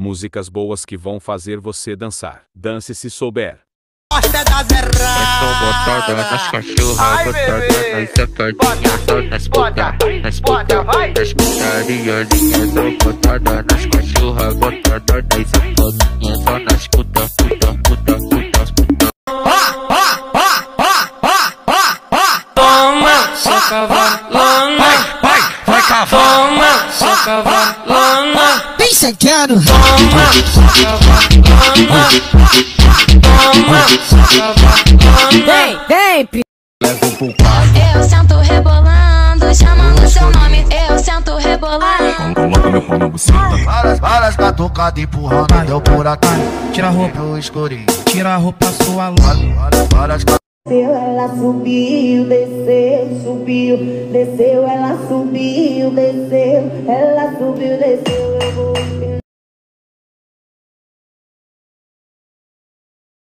Músicas boas que vão fazer você dançar. Dance se souber. Gosta das Botada nas cachorras, botada nas safadinhas, nas puta, nas putaria, linha, botada nas cachorras, botada nas safadinhas, só nas puta. Toma, só cavalona, vai cavalona, só cavalona, vem sacando. toma, só cavalona, toma, só cavalona. Vem, Eu sento rebolando, chamando seu nome. Eu sento rebolando. Coloca meu pau na buceta. Várias catucadas empurrando, deu por aqui. tira a roupa, Eu escurei. tira a roupa sua louca. Várias Ela subiu, desceu, subiu, desceu, ela subiu, desceu, ela subiu, desceu, eu vou.